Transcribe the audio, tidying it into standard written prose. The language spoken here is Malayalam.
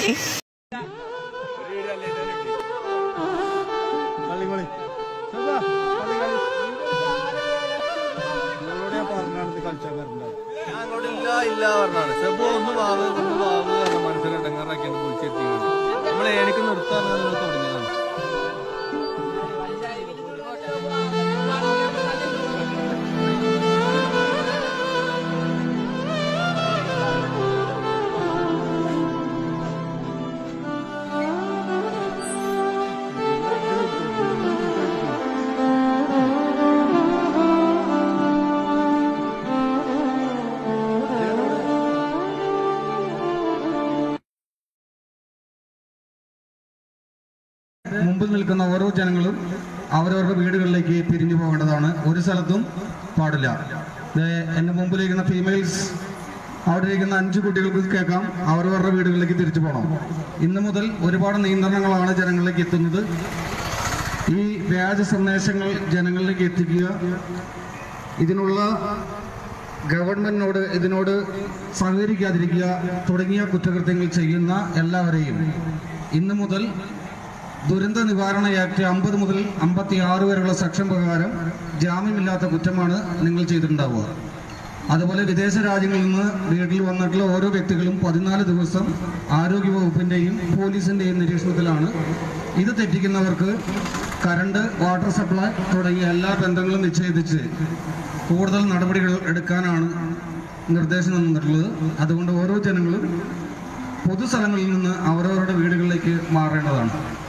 എനിക്ക് നിർത്താൻ തുടങ്ങിയതാണ്. മുമ്പിൽ നിൽക്കുന്ന ഓരോ ജനങ്ങളും അവരവരുടെ വീടുകളിലേക്ക് പിരിഞ്ഞു പോകേണ്ടതാണ്. ഒരു സ്ഥലത്തും പാടില്ല. എൻ്റെ മുമ്പിലിരിക്കുന്ന ഫീമെയിൽസ്, അവിടെ ഇരിക്കുന്ന 5 കുട്ടികൾക്ക് കേൾക്കാം, അവരവരുടെ വീടുകളിലേക്ക് തിരിച്ചു പോകണം. ഇന്ന് മുതൽ ഒരുപാട് നിയന്ത്രണങ്ങളാണ് ജനങ്ങളിലേക്ക് എത്തുന്നത്. ഈ വ്യാജ സന്ദേശങ്ങൾ ജനങ്ങളിലേക്ക് എത്തിക്കുക, ഇതിനുള്ള ഗവൺമെന്റിനോട് ഇതിനോട് സഹകരിക്കാതിരിക്കുക തുടങ്ങിയ കുറ്റകൃത്യങ്ങൾ ചെയ്യുന്ന എല്ലാവരെയും ഇന്ന് മുതൽ ദുരന്ത നിവാരണ ആക്ട് 50 മുതൽ 56 വരെയുള്ള സെക്ഷൻ പ്രകാരം ജാമ്യമില്ലാത്ത കുറ്റമാണ് നിങ്ങൾ ചെയ്തിട്ടുണ്ടാവുക. അതുപോലെ വിദേശ രാജ്യങ്ങളിൽ നിന്ന് വീട്ടിൽ വന്നിട്ടുള്ള ഓരോ വ്യക്തികളും 14 ദിവസം ആരോഗ്യവകുപ്പിൻ്റെയും പോലീസിൻ്റെയും നിരീക്ഷണത്തിലാണ്. ഇത് തെറ്റിക്കുന്നവർക്ക് കറണ്ട്, വാട്ടർ സപ്ലൈ തുടങ്ങിയ എല്ലാ ബന്ധങ്ങളും നിഷേധിച്ച് കൂടുതൽ നടപടികൾ എടുക്കാനാണ് നിർദ്ദേശം തന്നിട്ടുള്ളത്. അതുകൊണ്ട് ഓരോ ജനങ്ങളും പൊതുസ്ഥലങ്ങളിൽ നിന്ന് അവരവരുടെ വീടുകളിലേക്ക് മാറേണ്ടതാണ്.